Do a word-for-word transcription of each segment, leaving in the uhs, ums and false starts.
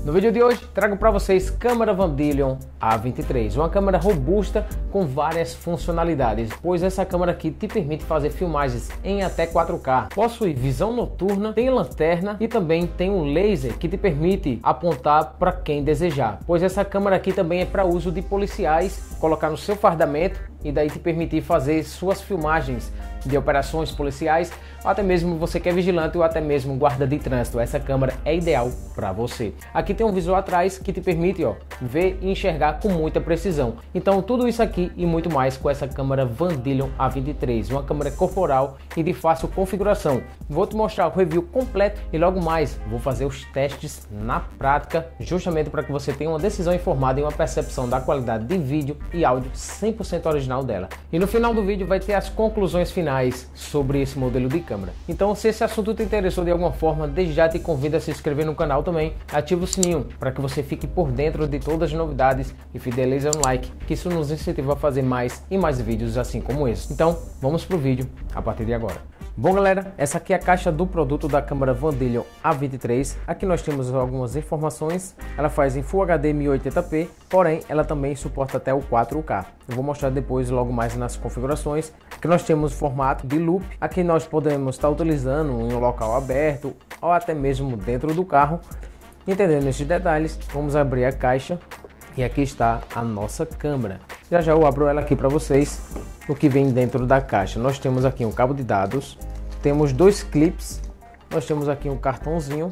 No vídeo de hoje trago para vocês câmera Vandillion A vinte e três, uma câmera robusta com várias funcionalidades, pois essa câmera aqui te permite fazer filmagens em até quatro K, possui visão noturna, tem lanterna e também tem um laser que te permite apontar para quem desejar, pois essa câmera aqui também é para uso de policiais, colocar no seu fardamento e daí te permitir fazer suas filmagens de operações policiais, ou até mesmo você que é vigilante ou até mesmo guarda de trânsito. Essa câmera é ideal para você. Aqui tem um visual atrás que te permite ó, ver e enxergar com muita precisão. Então tudo isso aqui e muito mais com essa câmera Vandillion A vinte e três, uma câmera corporal e de fácil configuração. Vou te mostrar o review completo e logo mais vou fazer os testes na prática, justamente para que você tenha uma decisão informada e uma percepção da qualidade de vídeo e áudio cem por cento original dela. E no final do vídeo vai ter as conclusões finais sobre esse modelo de câmera. Então, se esse assunto te interessou de alguma forma, desde já te convido a se inscrever no canal também, ativa o sininho para que você fique por dentro de todas as novidades e fidelize no like, que isso nos incentiva a fazer mais e mais vídeos assim como esse. Então, vamos pro vídeo a partir de agora. Bom galera, essa aqui é a caixa do produto da câmera Vandillion A vinte e três. Aqui nós temos algumas informações. Ela faz em Full H D mil e oitenta p, porém ela também suporta até o quatro K. Eu vou mostrar depois logo mais nas configurações. Aqui nós temos o formato de loop. Aqui nós podemos estar utilizando em um local aberto ou até mesmo dentro do carro. Entendendo esses detalhes, vamos abrir a caixa e aqui está a nossa câmera. Já já eu abro ela aqui para vocês. O que vem dentro da caixa, nós temos aqui um cabo de dados, temos dois clips, nós temos aqui um cartãozinho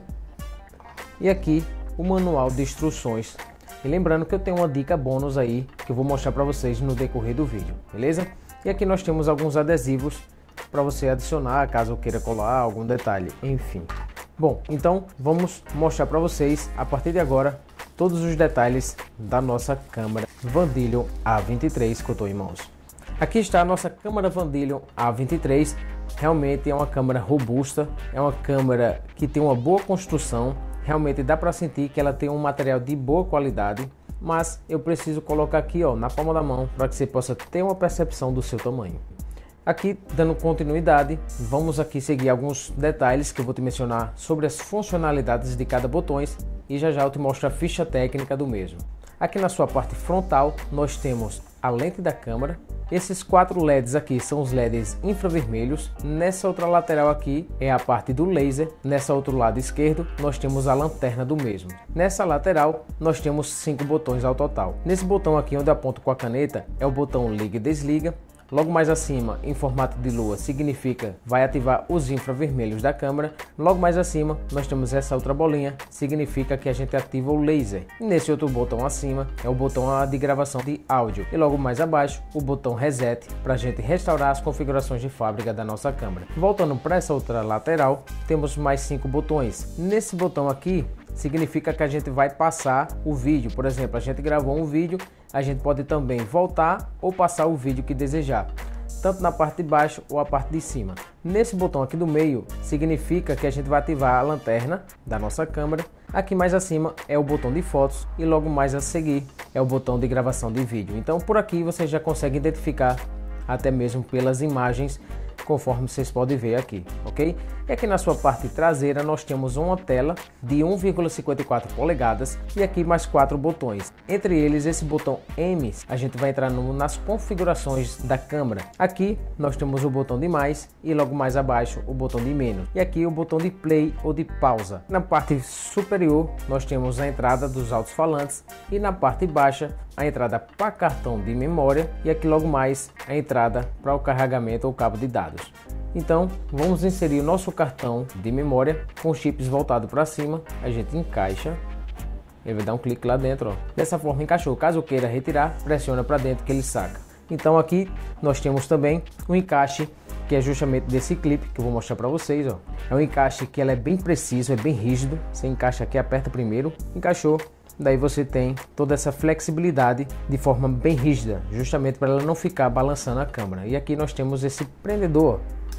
e aqui o manual de instruções. E lembrando que eu tenho uma dica bônus aí que eu vou mostrar para vocês no decorrer do vídeo, beleza? E aqui nós temos alguns adesivos para você adicionar caso queira colar algum detalhe, enfim. Bom, então vamos mostrar para vocês a partir de agora todos os detalhes da nossa câmera Vandillion A vinte e três que eu estou em mãos. Aqui está a nossa câmera Vandillion A vinte e três, realmente é uma câmera robusta, é uma câmera que tem uma boa construção, realmente dá para sentir que ela tem um material de boa qualidade, mas eu preciso colocar aqui ó, na palma da mão para que você possa ter uma percepção do seu tamanho. Aqui, dando continuidade, vamos aqui seguir alguns detalhes que eu vou te mencionar sobre as funcionalidades de cada botão e já já eu te mostro a ficha técnica do mesmo. Aqui na sua parte frontal nós temos a lente da câmera. Esses quatro L E Ds aqui são os L E Ds infravermelhos. Nessa outra lateral aqui é a parte do laser. Nessa outro lado esquerdo nós temos a lanterna do mesmo. Nessa lateral nós temos cinco botões ao total. Nesse botão aqui onde eu aponto com a caneta é o botão liga e desliga. Logo mais acima, em formato de lua, significa vai ativar os infravermelhos da câmera. Logo mais acima, nós temos essa outra bolinha, significa que a gente ativa o laser. E nesse outro botão acima, é o botão de gravação de áudio. E logo mais abaixo, o botão reset, para a gente restaurar as configurações de fábrica da nossa câmera. Voltando para essa outra lateral, temos mais cinco botões. Nesse botão aqui, significa que a gente vai passar o vídeo. Por exemplo, a gente gravou um vídeo, a gente pode também voltar ou passar o vídeo que desejar, tanto na parte de baixo ou a parte de cima. Nesse botão aqui do meio, significa que a gente vai ativar a lanterna da nossa câmera. Aqui mais acima é o botão de fotos e logo mais a seguir é o botão de gravação de vídeo. Então por aqui você já consegue identificar até mesmo pelas imagens, conforme vocês podem ver aqui, ok? E aqui na sua parte traseira nós temos uma tela de um vírgula cinquenta e quatro polegadas e aqui mais quatro botões. Entre eles esse botão M, a gente vai entrar no, nas configurações da câmera. Aqui nós temos o botão de mais e logo mais abaixo o botão de menos. E aqui o botão de play ou de pausa. Na parte superior nós temos a entrada dos alto-falantes e na parte baixa a entrada para cartão de memória e aqui logo mais a entrada para o carregamento ou cabo de dados. Então vamos inserir o nosso cartão de memória com os chips voltados para cima, a gente encaixa, ele vai dar um clique lá dentro, ó. Dessa forma encaixou. Caso queira retirar, pressiona para dentro que ele saca. Então aqui nós temos também um encaixe que é justamente desse clipe que eu vou mostrar para vocês, ó. É um encaixe que ela é bem preciso, é bem rígido. Você encaixa aqui, aperta primeiro, encaixou. Daí você tem toda essa flexibilidade de forma bem rígida, justamente para ela não ficar balançando a câmera. E aqui nós temos esse prendedor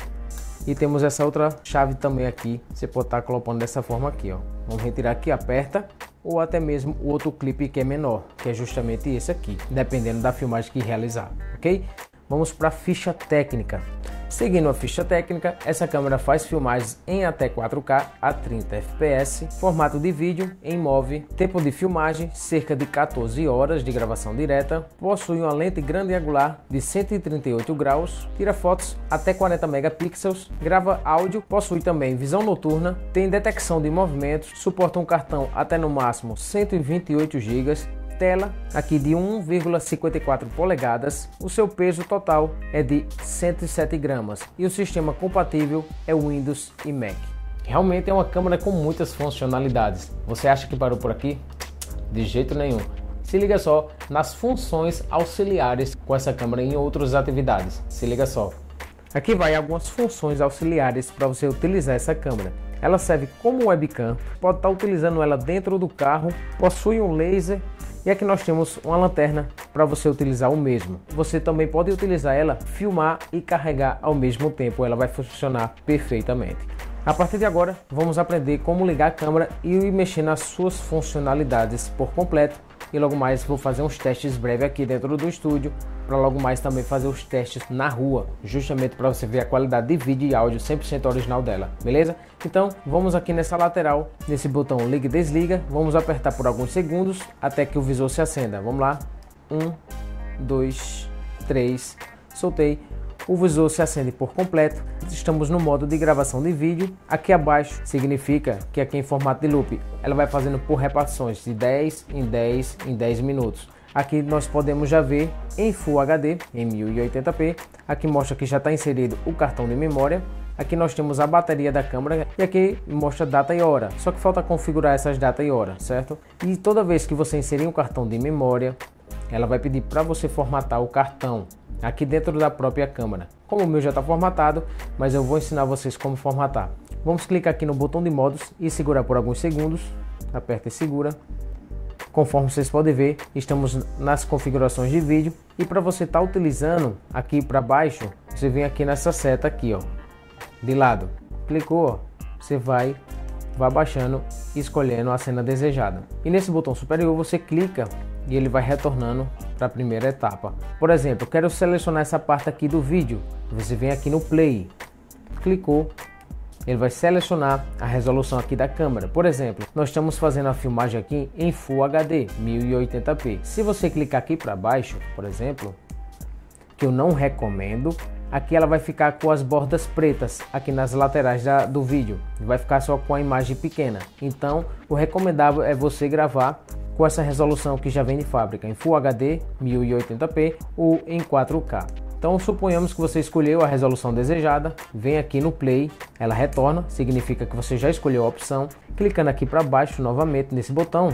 e temos essa outra chave também aqui. Você pode estar colocando dessa forma aqui, ó. Vamos retirar aqui, aperta, ou até mesmo o outro clipe que é menor, que é justamente esse aqui, dependendo da filmagem que realizar, ok? Vamos para a ficha técnica. Seguindo a ficha técnica, essa câmera faz filmagens em até quatro K a trinta F P S, formato de vídeo em M O V, tempo de filmagem cerca de quatorze horas de gravação direta, possui uma lente grande angular de cento e trinta e oito graus, tira fotos até quarenta megapixels, grava áudio, possui também visão noturna, tem detecção de movimentos, suporta um cartão até no máximo cento e vinte e oito gigas, tela aqui de um vírgula cinquenta e quatro polegadas, o seu peso total é de cento e sete gramas e o sistema compatível é Windows e Mac. Realmente é uma câmera com muitas funcionalidades. Você acha que parou por aqui? De jeito nenhum. Se liga só nas funções auxiliares com essa câmera em outras atividades. Se liga só. Aqui vai algumas funções auxiliares para você utilizar essa câmera. Ela serve como webcam, pode estar utilizando ela dentro do carro, possui um laser. E aqui nós temos uma lanterna para você utilizar o mesmo. Você também pode utilizar ela, filmar e carregar ao mesmo tempo. Ela vai funcionar perfeitamente. A partir de agora, vamos aprender como ligar a câmera e mexer nas suas funcionalidades por completo. E logo mais vou fazer uns testes breves aqui dentro do estúdio, para logo mais também fazer os testes na rua, justamente para você ver a qualidade de vídeo e áudio cem por cento original dela, beleza? Então vamos aqui nessa lateral, nesse botão liga e desliga, vamos apertar por alguns segundos até que o visor se acenda. Vamos lá, um, dois, três, soltei. O visor se acende por completo, estamos no modo de gravação de vídeo. Aqui abaixo significa que aqui em formato de loop, ela vai fazendo por repartições de dez em dez em dez minutos. Aqui nós podemos já ver em Full H D, em mil e oitenta p, aqui mostra que já está inserido o cartão de memória. Aqui nós temos a bateria da câmera e aqui mostra data e hora, só que falta configurar essas data e hora, certo? E toda vez que você inserir um cartão de memória, ela vai pedir para você formatar o cartão aqui dentro da própria câmera. Como o meu já está formatado, mas eu vou ensinar vocês como formatar. Vamos clicar aqui no botão de modos e segurar por alguns segundos, aperta e segura. Conforme vocês podem ver, estamos nas configurações de vídeo e para você estar tá utilizando aqui para baixo, você vem aqui nessa seta aqui, ó, de lado, clicou, ó, você vai vai baixando e escolhendo a cena desejada. E nesse botão superior você clica e ele vai retornando para a primeira etapa. Por exemplo, eu quero selecionar essa parte aqui do vídeo. Você vem aqui no play, clicou, ele vai selecionar a resolução aqui da câmera. Por exemplo, nós estamos fazendo a filmagem aqui em Full H D, mil e oitenta p. Se você clicar aqui para baixo, por exemplo, que eu não recomendo, aqui ela vai ficar com as bordas pretas aqui nas laterais da, do vídeo. Vai ficar só com a imagem pequena. Então, o recomendável é você gravar com essa resolução que já vem de fábrica, em Full H D, mil e oitenta p ou em quatro K. Então suponhamos que você escolheu a resolução desejada, vem aqui no play, ela retorna, significa que você já escolheu a opção. Clicando aqui para baixo novamente nesse botão,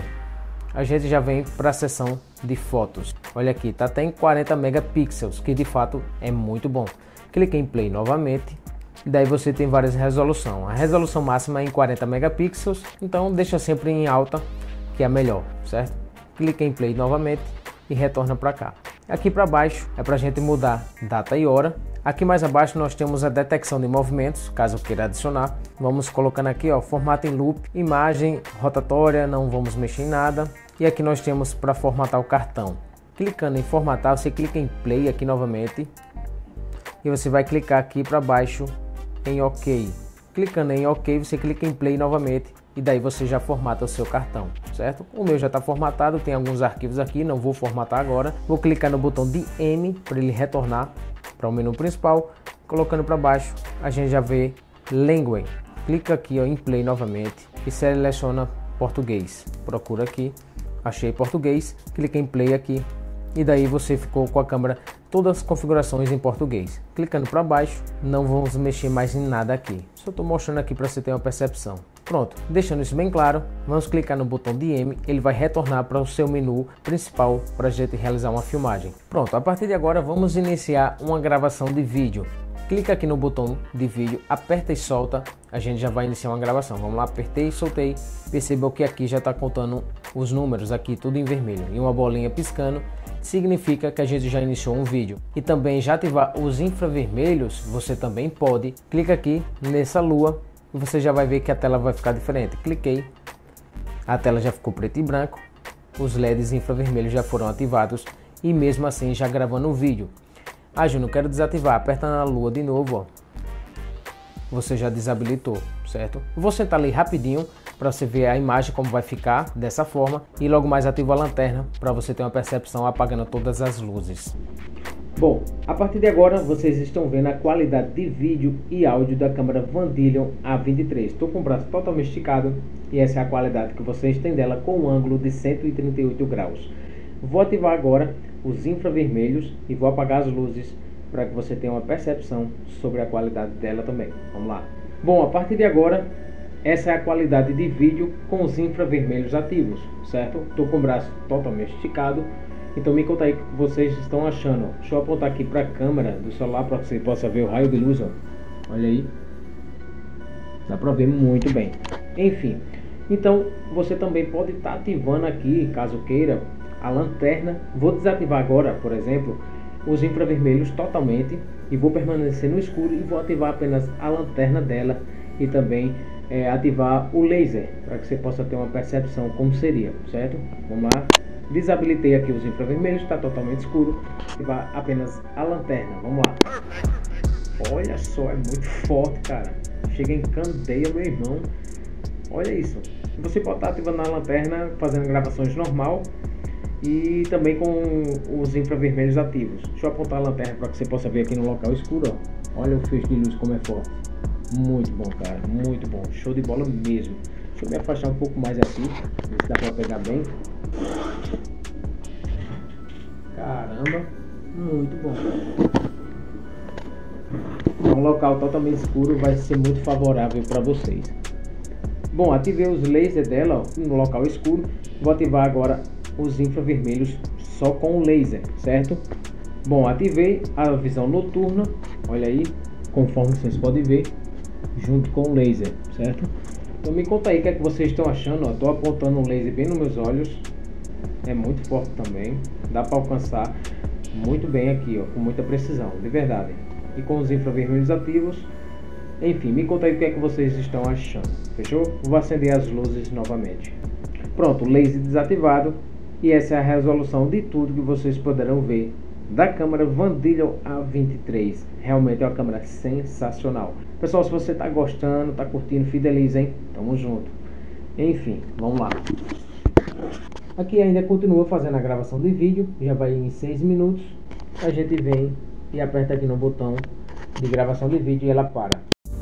a gente já vem para a seção de fotos. Olha aqui, tá até em quarenta megapixels, que de fato é muito bom. Clique em play novamente. E daí você tem várias resoluções. A resolução máxima é em quarenta megapixels, então deixa sempre em alta, que é a melhor, certo? Clique em play novamente e retorna para cá. Aqui para baixo é para a gente mudar data e hora. Aqui mais abaixo nós temos a detecção de movimentos, caso queira adicionar. Vamos colocando aqui, ó, formato em loop, imagem rotatória, não vamos mexer em nada. E aqui nós temos para formatar o cartão. Clicando em formatar, você clica em play aqui novamente. E você vai clicar aqui para baixo em OK. Clicando em OK, você clica em play novamente. E daí você já formata o seu cartão, certo? O meu já está formatado, tem alguns arquivos aqui, não vou formatar agora. Vou clicar no botão de M para ele retornar para o menu principal. Colocando para baixo, a gente já vê Language. Clica aqui, ó, em play novamente e seleciona português. Procura aqui, achei português, clica em play aqui. E daí você ficou com a câmera, todas as configurações em português. Clicando para baixo, não vamos mexer mais em nada aqui. Só estou mostrando aqui para você ter uma percepção. Pronto, deixando isso bem claro, vamos clicar no botão de M, ele vai retornar para o seu menu principal para a gente realizar uma filmagem. Pronto, a partir de agora vamos iniciar uma gravação de vídeo. Clica aqui no botão de vídeo, aperta e solta, a gente já vai iniciar uma gravação. Vamos lá, apertei e soltei, percebam que aqui já está contando os números aqui, tudo em vermelho, e uma bolinha piscando, significa que a gente já iniciou um vídeo. E também já ativar os infravermelhos, você também pode, clica aqui nessa lua, e você já vai ver que a tela vai ficar diferente. Cliquei, a tela já ficou preto e branco, os L E Ds infravermelhos já foram ativados e mesmo assim já gravando o vídeo. Ah, Júnior, quero desativar. Aperta na lua de novo, ó. Você já desabilitou, certo? Vou sentar ali rapidinho para você ver a imagem como vai ficar dessa forma e logo mais ativo a lanterna para você ter uma percepção apagando todas as luzes. Bom, a partir de agora vocês estão vendo a qualidade de vídeo e áudio da câmera Vandilion A vinte e três. Estou com o braço totalmente esticado e essa é a qualidade que vocês têm dela com um ângulo de cento e trinta e oito graus. Vou ativar agora os infravermelhos e vou apagar as luzes para que você tenha uma percepção sobre a qualidade dela também. Vamos lá. Bom, a partir de agora, essa é a qualidade de vídeo com os infravermelhos ativos, certo? Estou com o braço totalmente esticado, então me conta aí o que vocês estão achando. Ó. Deixa eu apontar aqui para a câmera do celular para que você possa ver o raio de luz. Ó. Olha aí, dá para ver muito bem. Enfim, então você também pode estar ativando aqui, caso queira, a lanterna. Vou desativar agora, por exemplo, os infravermelhos totalmente e vou permanecer no escuro e vou ativar apenas a lanterna dela e também é, ativar o laser para que você possa ter uma percepção como seria, certo? Vamos lá, desabilitei aqui os infravermelhos, está totalmente escuro, ativar apenas a lanterna, vamos lá. Olha só, é muito forte, cara, chega em candeia, meu irmão, olha isso. Você pode estar ativando a lanterna, fazendo gravações normal e também com os infravermelhos ativos. Deixa eu apontar a lanterna para que você possa ver aqui no local escuro, ó. Olha o feixe de luz como é forte. Muito bom, cara, muito bom, show de bola mesmo. Deixa eu me afastar um pouco mais aqui, ver se dá para pegar bem. Caramba, muito bom. Um local totalmente escuro vai ser muito favorável para vocês. Bom, ativei os lasers dela, ó, no local escuro. Vou ativar agora os infravermelhos só com o laser, certo? Bom, ativei a visão noturna, olha aí, conforme vocês podem ver, junto com o laser, certo? Então me conta aí o que é que vocês estão achando, ó. Tô apontando o laser bem nos meus olhos, é muito forte também, dá para alcançar muito bem aqui, ó, com muita precisão, de verdade. E com os infravermelhos ativos, enfim, me conta aí o que é que vocês estão achando, fechou? Vou acender as luzes novamente. Pronto, laser desativado. E essa é a resolução de tudo que vocês poderão ver da câmera Vandilion A vinte e três. Realmente é uma câmera sensacional. Pessoal, se você está gostando, está curtindo, fideliza, hein? Tamo junto. Enfim, vamos lá. Aqui ainda continua fazendo a gravação de vídeo. Já vai em seis minutos. A gente vem e aperta aqui no botão de gravação de vídeo e ela para.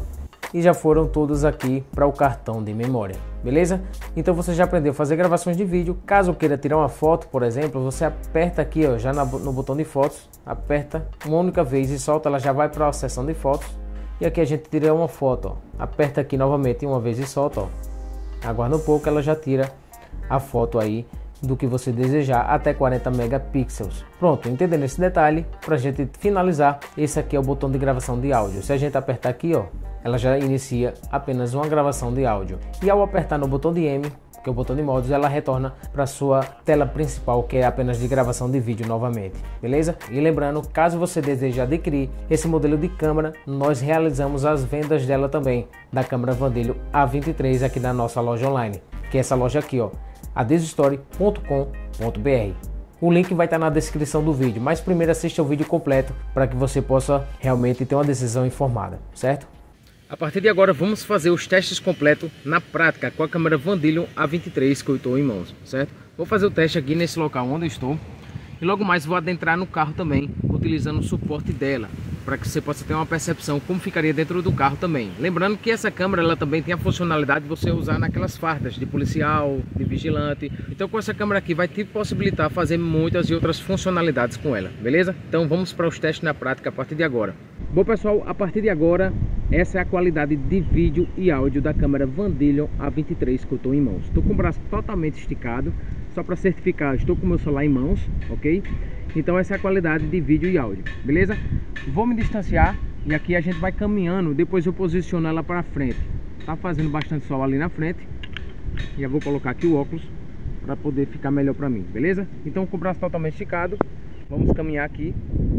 E já foram todos aqui para o cartão de memória, beleza? Então você já aprendeu a fazer gravações de vídeo. Caso queira tirar uma foto, por exemplo, você aperta aqui, ó, já no botão de fotos, aperta uma única vez e solta, ela já vai para a seção de fotos. E aqui a gente tira uma foto, ó. Aperta aqui novamente uma vez e solta, ó. Aguarda um pouco, ela já tira a foto aí do que você desejar, até quarenta megapixels. Pronto, entendendo esse detalhe, para a gente finalizar, esse aqui é o botão de gravação de áudio. Se a gente apertar aqui, ó, ela já inicia apenas uma gravação de áudio. E ao apertar no botão de M, que é o botão de modos, ela retorna para sua tela principal, que é apenas de gravação de vídeo novamente, beleza? E lembrando, caso você deseje adquirir esse modelo de câmera, nós realizamos as vendas dela também, da câmera Vandilion A vinte e três aqui na nossa loja online, que é essa loja aqui, ó, adesstory ponto com ponto br. O link vai estar na descrição do vídeo, mas primeiro assista o vídeo completo para que você possa realmente ter uma decisão informada, certo? A partir de agora vamos fazer os testes completos na prática com a câmera Vandilion A vinte e três que eu estou em mãos, certo? Vou fazer o teste aqui nesse local onde eu estou e logo mais vou adentrar no carro também, utilizando o suporte dela, para que você possa ter uma percepção como ficaria dentro do carro também. Lembrando que essa câmera ela também tem a funcionalidade de você usar naquelas fardas de policial, de vigilante. Então com essa câmera aqui vai te possibilitar fazer muitas e outras funcionalidades com ela, beleza? Então vamos para os testes na prática a partir de agora. Bom pessoal, a partir de agora essa é a qualidade de vídeo e áudio da câmera Vandilion A vinte e três que eu estou em mãos. Estou com o braço totalmente esticado, só para certificar, estou com o meu celular em mãos, ok? Então essa é a qualidade de vídeo e áudio, beleza? Vou me distanciar e aqui a gente vai caminhando, depois eu posiciono ela para frente. Tá fazendo bastante sol ali na frente. Já vou colocar aqui o óculos para poder ficar melhor para mim, beleza? Então com o braço totalmente esticado, vamos caminhar aqui.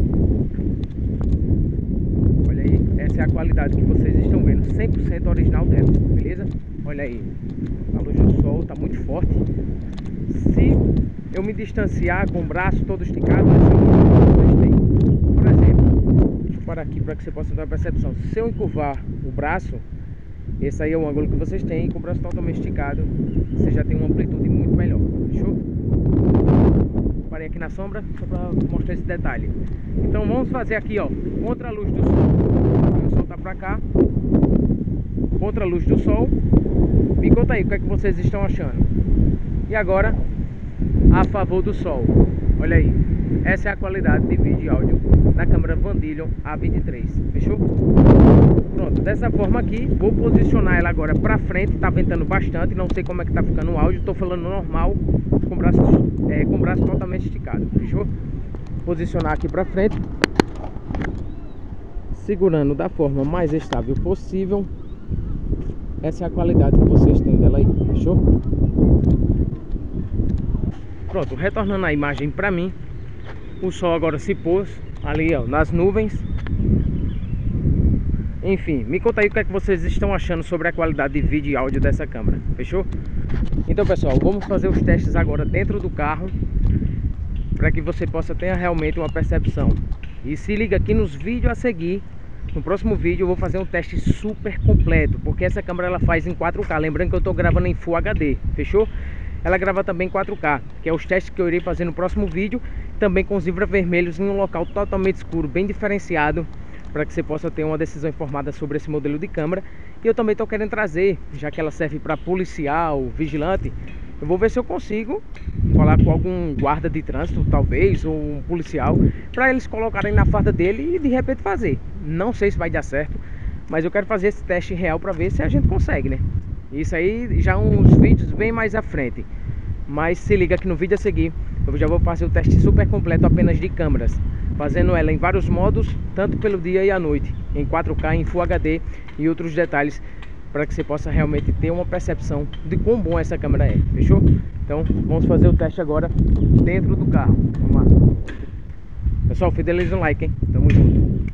Olha aí, essa é a qualidade que vocês estão vendo, cem por cento original dela, beleza? Olha aí, a luz do sol tá muito forte. Se eu me distanciar com o braço todo esticado, vocês têm. Por exemplo, para aqui para que você possa ter uma percepção. Se eu encurvar o braço, esse aí é o ângulo que vocês têm, e com o braço totalmente esticado, você já tem uma amplitude muito melhor, fechou? Parei aqui na sombra só para mostrar esse detalhe. Então vamos fazer aqui, ó, contra a luz do sol. O sol tá para cá, contra a luz do sol. Me conta aí o que é que vocês estão achando. E agora, a favor do sol. Olha aí, essa é a qualidade de vídeo e áudio da câmera Vandilion A vinte e três, fechou? Pronto, dessa forma aqui, vou posicionar ela agora pra frente. Tá ventando bastante, não sei como é que tá ficando o áudio. Tô falando normal, com o braço, é, com o braço totalmente esticado, fechou? Posicionar aqui pra frente, segurando da forma mais estável possível. Essa é a qualidade que vocês têm dela aí, fechou? Pronto, retornando a imagem pra mim. O sol agora se pôs ali, ó, nas nuvens. Enfim, me conta aí o que é que vocês estão achando sobre a qualidade de vídeo e áudio dessa câmera, fechou? Então pessoal, vamos fazer os testes agora dentro do carro, para que você possa ter realmente uma percepção. E se liga aqui nos vídeos a seguir. No próximo vídeo eu vou fazer um teste super completo, porque essa câmera ela faz em quatro K. Lembrando que eu estou gravando em Full H D, fechou? Ela grava também em quatro K, que é os testes que eu irei fazer no próximo vídeo. Também com os infravermelhos em um local totalmente escuro, bem diferenciado, para que você possa ter uma decisão informada sobre esse modelo de câmera. E eu também estou querendo trazer, já que ela serve para policial, vigilante, eu vou ver se eu consigo falar com algum guarda de trânsito, talvez, ou um policial, para eles colocarem na farda dele e de repente fazer. Não sei se vai dar certo, mas eu quero fazer esse teste real para ver se a gente consegue, né? Isso aí já uns vídeos bem mais à frente. Mas se liga que no vídeo a seguir eu já vou fazer o teste super completo apenas de câmeras, fazendo ela em vários modos, tanto pelo dia e à noite, em quatro K, em Full H D e outros detalhes, para que você possa realmente ter uma percepção de quão bom essa câmera é, fechou? Então vamos fazer o teste agora dentro do carro. Vamos lá. Pessoal, fideliza o like, hein? Tamo junto.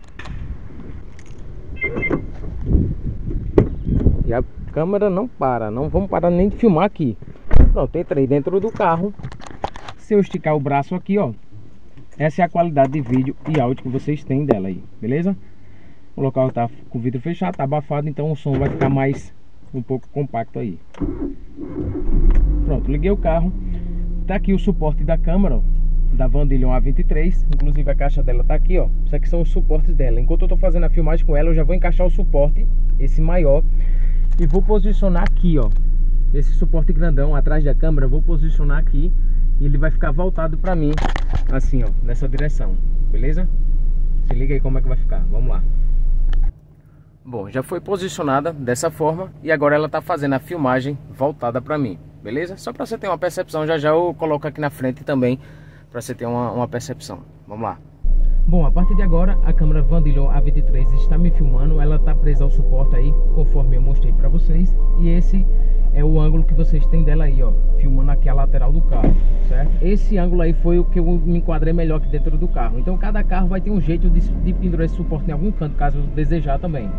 E a câmera não para, não vamos parar nem de filmar aqui. Pronto, entrei dentro do carro. Se eu esticar o braço aqui, ó, essa é a qualidade de vídeo e áudio que vocês têm dela aí, beleza? O local tá com o vidro fechado, tá abafado, então o som vai ficar mais um pouco compacto aí. Pronto, liguei o carro. Tá aqui o suporte da câmera, ó, da Vandilion A vinte e três. Inclusive a caixa dela tá aqui, ó. Isso aqui são os suportes dela. Enquanto eu tô fazendo a filmagem com ela, eu já vou encaixar o suporte, esse maior, e vou posicionar aqui, ó, esse suporte grandão atrás da câmera. Vou posicionar aqui e ele vai ficar voltado pra mim, assim, ó, nessa direção, beleza? Se liga aí como é que vai ficar, vamos lá. Bom, já foi posicionada dessa forma e agora ela tá fazendo a filmagem voltada pra mim, beleza? Só pra você ter uma percepção, já já eu coloco aqui na frente também, pra você ter uma, uma percepção. Vamos lá. Bom, a partir de agora a câmera Vandilion A vinte e três está me filmando. Ela tá presa ao suporte aí, conforme eu mostrei pra vocês. E esse é o ângulo que vocês têm dela aí, ó, filmando aqui a lateral do carro, certo? Esse ângulo aí foi o que eu me enquadrei melhor aqui dentro do carro. Então cada carro vai ter um jeito de, de pendurar esse suporte em algum canto, caso desejar também.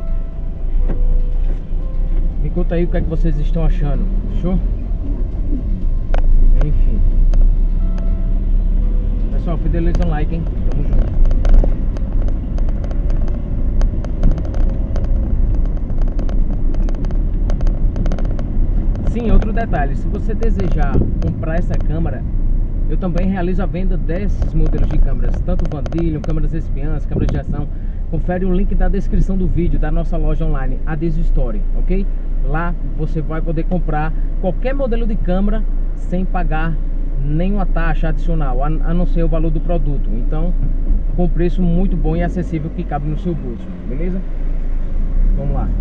Me conta aí o que é que vocês estão achando, fechou? Enfim. Pessoal, fideliza o like, hein? Tamo junto. Sim, outro detalhe, se você desejar comprar essa câmera, eu também realizo a venda desses modelos de câmeras, tanto Vandilion, câmeras espiãs, câmeras de ação. Confere o link da descrição do vídeo da nossa loja online, a Destory, ok? Lá você vai poder comprar qualquer modelo de câmera sem pagar nenhuma taxa adicional, a não ser o valor do produto. Então, com preço muito bom e acessível que cabe no seu bolso, beleza? Vamos lá.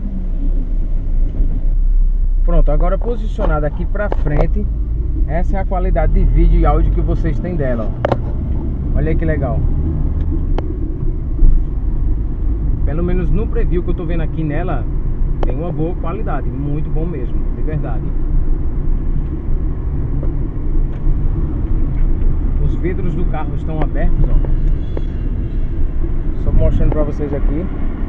Pronto, agora posicionada aqui pra frente, essa é a qualidade de vídeo e áudio que vocês têm dela, ó. Olha aí que legal. Pelo menos no preview que eu tô vendo aqui nela, tem uma boa qualidade, muito bom mesmo, de verdade. Os vidros do carro estão abertos, ó. Só mostrando pra vocês aqui.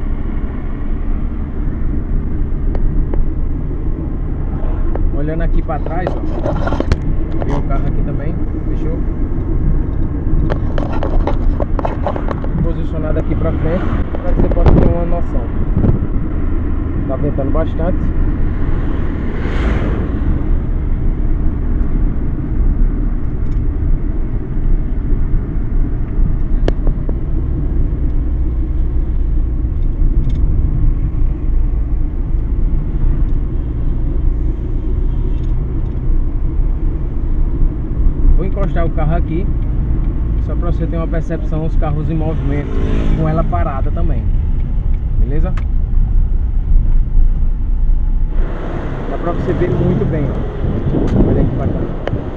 Olhando aqui pra trás, ó, tem o carro aqui também, fechou? Posicionado aqui pra frente. encostar o carro aqui, só para você ter uma percepção, os carros em movimento com ela parada também, beleza? Dá para você ver muito bem, ó. Olha aqui pra cá.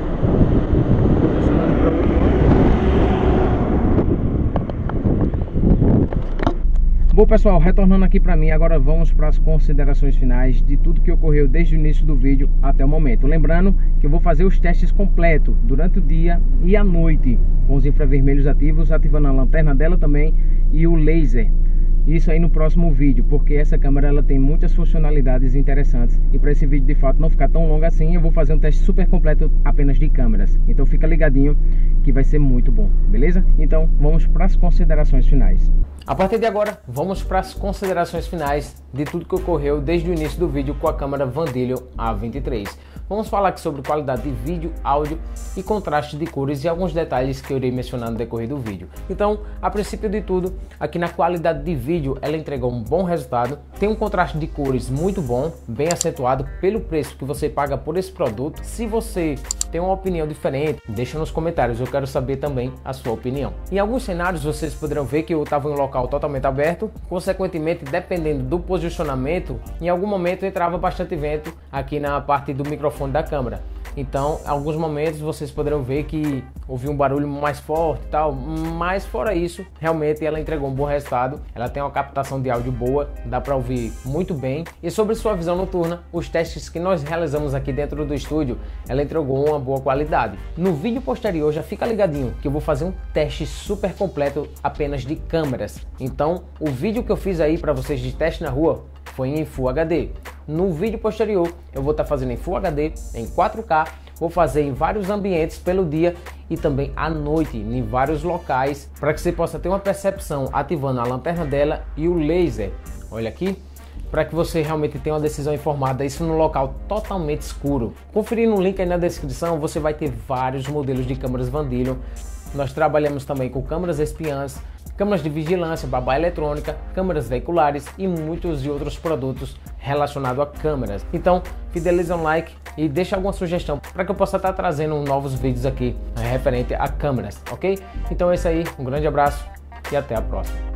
Bom pessoal, retornando aqui para mim, agora vamos para as considerações finais de tudo que ocorreu desde o início do vídeo até o momento. Lembrando que eu vou fazer os testes completos durante o dia e à noite, com os infravermelhos ativos, ativando a lanterna dela também e o laser. Isso aí no próximo vídeo, porque essa câmera ela tem muitas funcionalidades interessantes. E para esse vídeo de fato não ficar tão longo assim, eu vou fazer um teste super completo apenas de câmeras. Então fica ligadinho que vai ser muito bom, beleza? Então vamos para as considerações finais. A partir de agora, vamos para as considerações finais de tudo que ocorreu desde o início do vídeo com a câmera Vandilion A vinte e três. Vamos falar aqui sobre qualidade de vídeo, áudio e contraste de cores e alguns detalhes que eu irei mencionar no decorrer do vídeo. Então, a princípio de tudo, aqui na qualidade de vídeo, ela entregou um bom resultado, tem um contraste de cores muito bom, bem acentuado pelo preço que você paga por esse produto. Se você tem uma opinião diferente, deixa nos comentários, eu quero saber também a sua opinião. Em alguns cenários vocês poderão ver que eu estava em um local totalmente aberto, consequentemente, dependendo do posicionamento, em algum momento entrava bastante vento aqui na parte do microfone da câmera. Então, em alguns momentos vocês poderão ver que houve um barulho mais forte e tal, mas fora isso, realmente ela entregou um bom resultado. Ela tem uma captação de áudio boa, dá para ouvir muito bem. E sobre sua visão noturna, os testes que nós realizamos aqui dentro do estúdio, ela entregou uma boa qualidade. No vídeo posterior, já fica ligadinho que eu vou fazer um teste super completo apenas de câmeras. Então, o vídeo que eu fiz aí para vocês de teste na rua foi em Full H D. No vídeo posterior eu vou estar fazendo em Full H D, em quatro K, vou fazer em vários ambientes pelo dia e também à noite, em vários locais, para que você possa ter uma percepção ativando a lanterna dela e o laser. Olha aqui, para que você realmente tenha uma decisão informada, isso no local totalmente escuro. Conferindo o link aí na descrição, você vai ter vários modelos de câmeras Vandilion. Nós trabalhamos também com câmeras espiãs, câmeras de vigilância, babá eletrônica, câmeras veiculares e muitos de outros produtos relacionados a câmeras. Então, fideliza um like e deixa alguma sugestão para que eu possa estar trazendo novos vídeos aqui referente a câmeras, ok? Então é isso aí, um grande abraço e até a próxima.